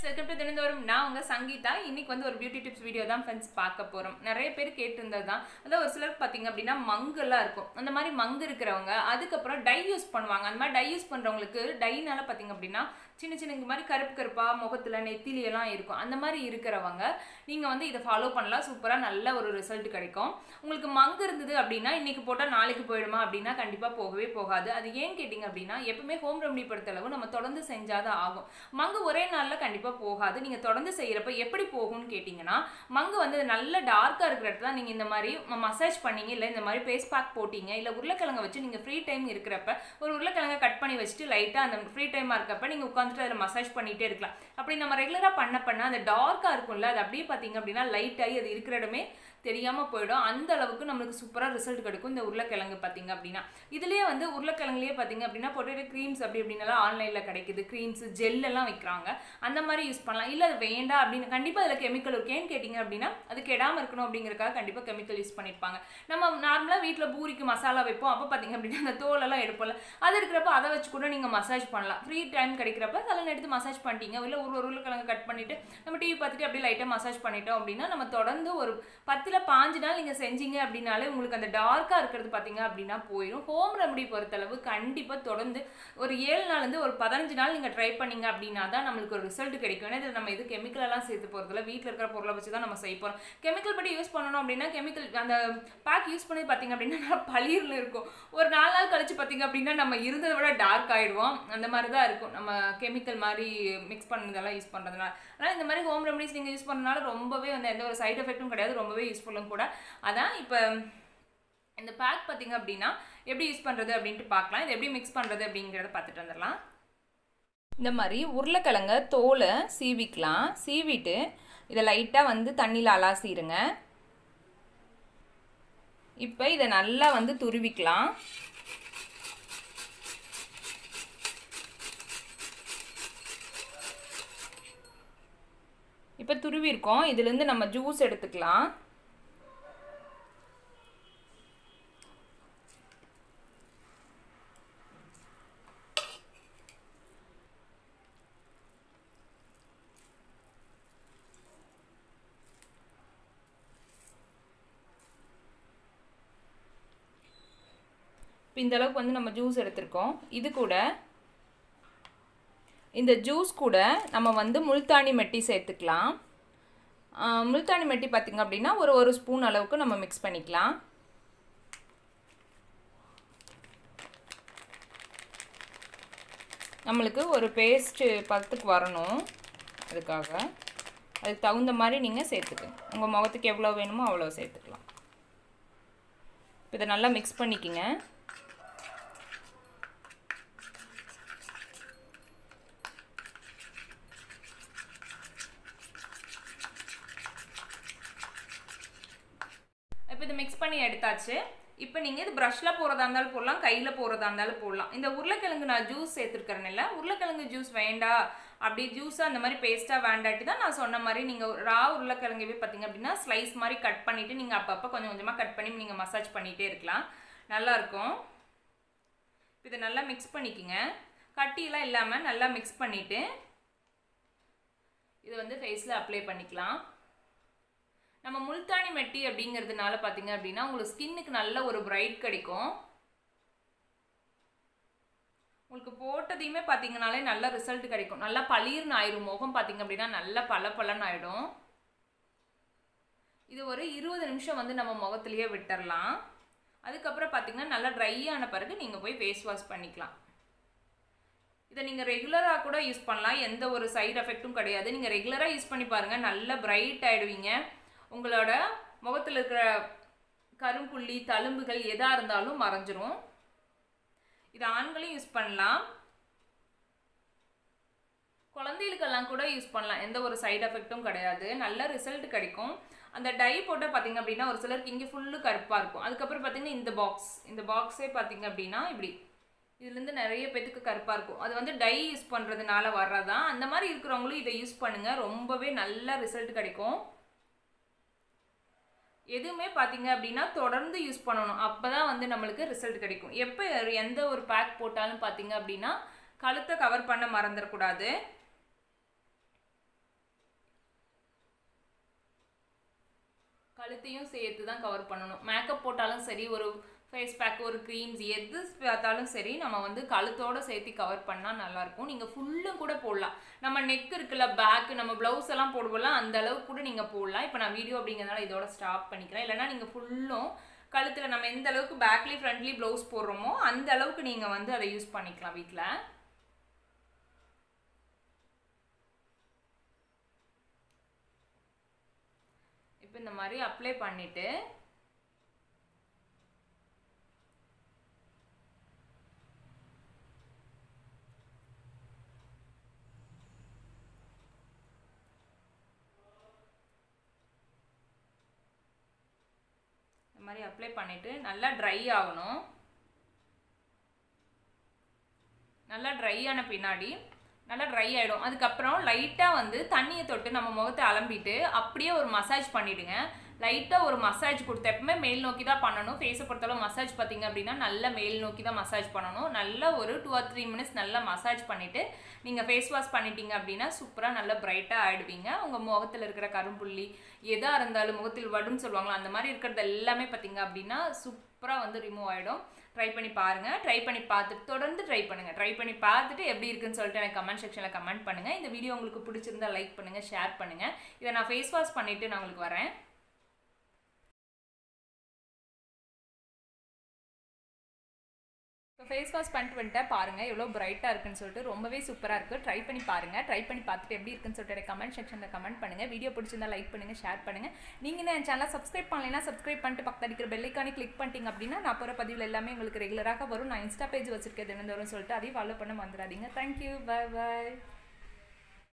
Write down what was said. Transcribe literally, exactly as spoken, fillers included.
welcome to dhinam-thorum. நான் உங்க சங்கீதா. இன்னைக்கு வந்து ஒரு பியூட்டி டிப்ஸ் வீடியோ தான் फ्रेंड्स பார்க்க போறோம். நிறைய பேர் கேட்டிருந்தது தான். அத ஒரு சிலர் பாத்தீங்க அப்படினா மங்கெல்லாம் இருக்கும். அந்த மாதிரி மங்கு இருக்குறவங்க அதுக்கு அப்புறம் டை யூஸ் பண்ணுவாங்க. அந்த மாதிரி டை யூஸ் பண்றவங்களுக்கு டைனால பாத்தீங்க அப்படினா சின்ன சின்ன இந்த மாதிரி கருப்பு கருப்பா முகத்துல நெத்தில எல்லாம் இருக்கும். அந்த மாதிரி இருக்குறவங்க நீங்க வந்து இத ஃபாலோ பண்ணலாம். சூப்பரா நல்ல ஒரு ரிசல்ட் கிடைக்கும். உங்களுக்கு மங்கு இருந்தது அப்படினா இன்னைக்கு போட்டா நாளைக்கு போய்டுமா அப்படினா கண்டிப்பா போகவே போகாது. அது ஏன் கேட்டிங்க அப்படினா எப்பவுமே ஹோம் ரெமெடி பொறுத்தளவு நம்ம தொடர்ந்து செஞ்சாதான் ஆகும். மங்கு ஒரே நாள்ல கண்டிப்பா போகாது. நீங்க தொடர்ந்து செய்யறப்ப எப்படி போகும்னு கேட்டிங்கனா மங்கு வந்து நல்ல டார்க்கா இருக்கிற இடத்துல நீங்க இந்த மாதிரி மசாஜ் பண்ணீங்க இல்ல இந்த மாதிரி ஃபேஸ் பேக் போட்டீங்க இல்ல உருளைக்கிழங்கு வச்சு நீங்க ஃப்ரீ டைம் இருக்குறப்ப ஒரு உருளைக்கிழங்க கட் பண்ணி வச்சிட்டு லைட்டா அந்த ஃப்ரீ டைமா இருக்கப்ப நீங்க உட்கார்ந்துட்டு அதல மசாஜ் பண்ணிட்டே இருக்கலாம். அப்படி நம்ம ரெகுலரா பண்ண பண்ண அந்த டார்க்கா இருக்கும்ல அது அப்படியே பாத்தீங்க அப்படினா லைட் ஆயி அது இருக்கிற இடமே தெரியாம போய்டும். அந்த அளவுக்கு நமக்கு சூப்பரா ரிசல்ட் கிடைக்கும் இந்த உருளைக்கிழங்கு பாத்தீங்க அப்படினா. இதுலயே வந்து உருளைக்கிழங்குலயே பாத்தீங்க அப்படினா பொட்டேட்டோ கிரீம்ஸ் அப்படி அப்படினலாம் ஆன்லைன்ல கிடைக்குது. கிரீம்ஸ் ஜெல் எல்லாம் விக்கறாங்க. அந்த மாதிரி யூஸ் பண்ணலாம். இல்ல அது வேண்டாம் அப்படினா கண்டிப்பா அதுல கெமிக்கல் இருக்கேன்னு கேட்டிங்க அப்படினா அது கெடாம இருக்கணும் அப்படிங்கறதுக்காக கண்டிப்பா கெமிக்கல் யூஸ் பண்ணிருப்பாங்க. நம்ம நார்மலா வீட்ல பூரிக்கு மசாலா வைப்போம். அப்ப பாத்தீங்க அப்படினா அந்த தோல் எல்லாம் எடுப்போம்ல. அது இருக்குறப்ப அத வச்சு கூட நீங்க மசாஜ் பண்ணலாம். ஃப்ரீ டைம் கிடைக்கிறப்ப அதெல்லாம் எடுத்து மசாஜ் பண்ணிட்டீங்க. இல்ல ஒரு உருளைக்கிழங்கு கட் பண்ணிட்டு நம்ம டிவி பார்த்துட்டு அப்படியே லைட்டா மசாஜ் பண்ணிட்டோம் அப்படினா நம்ம தொடர்ந்து ஒரு பத்து ல பாஞ்சு நாள் நீங்க செஞ்சீங்க அப்படினாலே உங்களுக்கு அந்த டார்க்கா இருக்குது பாத்தீங்க அப்படினா போயிடும். ஹோம் ரெமெடி பொறுத்தளவு கண்டிப்பா தொடர்ந்து ஒரு ஏழு நாள்ல இருந்து ஒரு பதினஞ்சு நாள் நீங்க ட்ரை பண்ணீங்க அப்படினா தான் நமக்கு ஒரு ரிசல்ட் கிடைக்கும். ஏன்னா இது நம்ம இது கெமிக்கல் எல்லாம் சேர்த்து போறதுல வீட்ல இருக்கிற பொருளை வச்சு தான் நம்ம செய்ய போறோம். கெமிக்கல் படி யூஸ் பண்ணனும் அப்படினா கெமிக்கல் அந்த பேக் யூஸ் பண்ணி பாத்தீங்க அப்படினா பளிர்ல இருக்கும். ஒரு நாலு நாள் கழிச்சு பாத்தீங்க அப்படினா நம்ம இருந்ததை விட டார்க் ஆயிடுவோம். அந்த மாதிரி தான் இருக்கும். நம்ம கெமிக்கல் மாதிரி மிக்ஸ் பண்ணதெல்லாம் யூஸ் பண்றதுனால. ஆனா இந்த மாதிரி ஹோம் ரெமெடிஸ் நீங்க யூஸ் பண்ணனால ரொம்பவே வந்து எந்த ஒரு சைடு எஃபெக்ட்டும் கிடையாது. ரொம்பவே யூஸ்ஃபுல்லும் கூட. அதான் இப்போ இந்த பேக் பாத்தீங்க அப்படினா எப்படி யூஸ் பண்றது அப்படினு பார்க்கலாம். இது எப்படி மிக்ஸ் பண்றது அப்படிங்கறத பார்த்துட்டு வந்துறலாம். இந்த மாதிரி உருளைக்கிழங்க தோலை சீவிக்கலாம். சீவிட்டு இத லைட்டா வந்து தண்ணில அலாசிடுங்க. இப்போ இத நல்லா வந்து துருவிக்கலாம். இப்போ துருவி இருக்கோம். இதுல இருந்து நம்ம ஜூஸ் எடுத்துக்கலாம். இந்த அளவுக்கு வந்து நம்ம ஜூஸ் எடுத்துருக்கோம். இது கூட இந்த ஜூஸ் கூட நம்ம வந்து முல்தானி மெட்டி சேர்த்துக்கலாம். முல்தானி மெட்டி பார்த்தீங்க அப்படின்னா ஒரு ஒரு ஸ்பூன் அளவுக்கு நம்ம மிக்ஸ் பண்ணிக்கலாம். நம்மளுக்கு ஒரு பேஸ்ட் பதத்துக்கு வரணும். அதுக்காக அதுக்கு தகுந்த மாதிரி நீங்கள் சேர்த்துக்கங்க. உங்கள் முகத்துக்கு எவ்வளோ வேணுமோ அவ்வளோ சேர்த்துக்கலாம். இதை நல்லா மிக்ஸ் பண்ணிக்கங்க. இப்போ இதை மிக்ஸ் பண்ணி எடுத்தாச்சு. இப்போ நீங்கள் இது ப்ரஷ்ல போகிறதா இருந்தாலும் போடலாம், கையில் போகிறதா இருந்தாலும் போடலாம். இந்த உருளைக்கிழங்கு நான் ஜூஸ் சேர்த்துருக்கிறேன்ல, உருளைக்கிழங்கு ஜூஸ் வேண்டாம் அப்படி ஜூஸாக அந்த மாதிரி பேஸ்ட்டாக வேண்டாட்டி தான் நான் சொன்ன மாதிரி நீங்கள் ரா உருளைக்கிழங்கவே பார்த்தீங்க அப்படின்னா ஸ்லைஸ் மாதிரி கட் பண்ணிவிட்டு நீங்கள் அப்பப்போ கொஞ்சம் கொஞ்சமாக கட் பண்ணி நீங்கள் மசாஜ் பண்ணிகிட்டே இருக்கலாம். நல்லாயிருக்கும். இதை நல்லா மிக்ஸ் பண்ணிக்கோங்க. கட்டியெல்லாம் இல்லாமல் நல்லா மிக்ஸ் பண்ணிவிட்டு இதை வந்து ஃபேஸில் அப்ளை பண்ணிக்கலாம். நம்ம முல்தானி மெட்டி அப்படிங்கிறதுனால பார்த்தீங்க அப்படின்னா உங்களுக்கு ஸ்கின்னுக்கு நல்ல ஒரு பிரைட் கிடைக்கும். உங்களுக்கு போட்டதையுமே பார்த்தீங்கனாலே நல்ல ரிசல்ட் கிடைக்கும். நல்லா பளிர்னு ஆயிரும். முகம் பார்த்தீங்க அப்படின்னா நல்லா பல பலன்னு ஆயிடும். இது ஒரு இருபது நிமிஷம் வந்து நம்ம முகத்திலேயே விட்டுறலாம். அதுக்கப்புறம் பார்த்தீங்கன்னா நல்லா ட்ரை ஆன பிறகு நீங்கள் போய் ஃபேஸ் வாஷ் பண்ணிக்கலாம். இதை நீங்கள் ரெகுலராக கூட யூஸ் பண்ணலாம். எந்த ஒரு சைடு எஃபெக்ட்டும் கிடையாது. நீங்கள் ரெகுலராக யூஸ் பண்ணி பாருங்கள். நல்லா பிரைட் ஆகிடுவீங்க. உங்களோட முகத்தில் இருக்கிற கரும்புள்ளி தழும்புகள் எதாக இருந்தாலும் மறைஞ்சிரும். இது ஆண்களும் யூஸ் பண்ணலாம், குழந்தைகளுக்கெல்லாம் கூட யூஸ் பண்ணலாம். எந்த ஒரு சைடு எஃபெக்ட்டும் கிடையாது. நல்ல ரிசல்ட் கிடைக்கும். அந்த டை போட்ட பார்த்தீங்க அப்படின்னா ஒரு சிலருக்கு இங்கே ஃபுல்லு கருப்பாக இருக்கும். அதுக்கப்புறம் பார்த்தீங்கன்னா இந்த பாக்ஸ் இந்த பாக்ஸே பார்த்தீங்க அப்படின்னா இப்படி இதுலேருந்து நிறைய பேத்துக்கு கருப்பாக இருக்கும். அது வந்து டை யூஸ் பண்ணுறதுனால வர்றதான். அந்த மாதிரி இருக்கிறவங்களும் இதை யூஸ் பண்ணுங்கள். ரொம்பவே நல்ல ரிசல்ட் கிடைக்கும். எதுவுமே பாத்தீங்க அப்படினா தொடர்ந்து யூஸ் பண்ணனும். அப்பதான் வந்து நமக்கு ரிசல்ட் கிடைக்கும். எப்ப எந்த ஒரு பேக் போட்டாலும் பாத்தீங்க அப்படினா கழுத்தை கவர் பண்ண மறந்துற கூடாது. கழுத்தையும் சேர்த்து தான் கவர் பண்ணணும். மேக்கப் போட்டாலும் சரி, ஒரு ஃபேஸ் பேக், ஒரு க்ரீம்ஸ் எது பார்த்தாலும் சரி, நம்ம வந்து கழுத்தோடு சேர்த்து கவர் பண்ணால் நல்லாயிருக்கும். நீங்கள் ஃபுல்லும் கூட போடலாம். நம்ம நெக் இருக்குல்ல, பேக்கு, நம்ம ப்ளவுஸ் எல்லாம் போடுவோம்ல, அந்த அளவுக்கு கூட நீங்கள் போடலாம். இப்போ நான் வீடியோ அப்படிங்கிறதுனால இதோட ஸ்டாப் பண்ணிக்கிறேன். இல்லைனா நீங்கள் ஃபுல்லும் கழுத்தில் நம்ம எந்த அளவுக்கு பேக்லி ஃப்ரண்ட்லி ப்ளவுஸ் போடுறோமோ அந்த அளவுக்கு நீங்கள் வந்து அதை யூஸ் பண்ணிக்கலாம் வீட்டில். இப்போ இந்த மாதிரி அப்ளை பண்ணிவிட்டு இந்த மாதிரி அப்ளை பண்ணிவிட்டு நல்லா ட்ரை ஆகணும். நல்லா ட்ரை ஆன பின்னாடி நல்லா ட்ரை ஆகிடும். அதுக்கப்புறம் லைட்டாக வந்து தண்ணியை தொட்டு நம்ம முகத்தை அலம்பிட்டு அப்படியே ஒரு மசாஜ் பண்ணிவிடுங்க. லைட்டாக ஒரு மசாஜ் கொடுத்து, எப்பவுமே மேல் நோக்கி தான் பண்ணணும். ஃபேஸை பொறுத்தளவு மசாஜ் பார்த்திங்க அப்படின்னா நல்லா மேல் நோக்கி தான் மசாஜ் பண்ணணும். நல்லா ஒரு டூ ஆர் த்ரீ மினிட்ஸ் நல்லா மசாஜ் பண்ணிவிட்டு நீங்கள் ஃபேஸ் வாஷ் பண்ணிட்டீங்க அப்படின்னா சூப்பராக நல்லா பிரைட்டாக ஆகிடுவீங்க. உங்கள் முகத்தில் இருக்கிற கரும்புள்ளி எதாக இருந்தாலும், முகத்தில் வடுன்னு சொல்லுவாங்களா, அந்த மாதிரி இருக்கிறது எல்லாமே பார்த்திங்க அப்படின்னா சூப்பராக வந்து ரிமூவ் ஆகிடும். ட்ரை பண்ணி பாருங்கள். ட்ரை பண்ணி பார்த்துட்டு தொடர்ந்து ட்ரை பண்ணுங்கள். ட்ரை பண்ணி பார்த்துட்டு எப்படி இருக்குன்னு சொல்லிட்டு எனக்கு கமெண்ட் செக்ஷனில் கமெண்ட் பண்ணுங்கள். இந்த வீடியோ உங்களுக்கு பிடிச்சிருந்தா லைக் பண்ணுங்கள், ஷேர் பண்ணுங்கள். இதை நான் ஃபேஸ் வாஷ் பண்ணிவிட்டு நான் உங்களுக்கு வரேன். இப்போ ஃபேஸ் வாஷ் பண்ணிட்டு வந்துட்டேன். பாருங்கள் எவ்வளோ பிரைட்டாக இருக்குன்னு சொல்லிட்டு, ரொம்பவே சூப்பராக இருக்குது. ட்ரை பண்ணி பாருங்கள். ட்ரை பண்ணி பார்த்துட்டு எப்படி இருக்குன்னு சொல்லிட்டு எனக்கு கமெண்ட் செக்ஷனில் கமெண்ட் பண்ணுங்கள். வீடியோ பிடிச்சிருந்தா லைக் பண்ணுங்கள், ஷேர் பண்ணுங்கள். நீங்கள் என் சேனலை சப்ஸ்கிரைப் பண்ணலைன்னா சப்ஸ்கிரைப் பண்ணிட்டு பக்கத்தில் இருக்கிற பெல் ஐக்கானை கிளிக் பண்ணிட்டீங்க அப்படின்னா நான் போகிற பதிவில் எல்லாமே உங்களுக்கு ரெகுலராக வரும். நான் இன்ஸ்டா பேஜ் வச்சிருக்கேன் தினந்தோறும் சொல்லிட்டு அதையும் ஃபாலோ பண்ண வந்துடாதீங்க. தேங்க்யூ, பை பாய்.